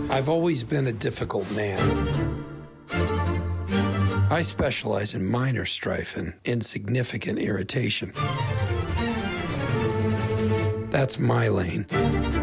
I've always been a difficult man. I specialize in minor strife and insignificant irritation. That's my lane.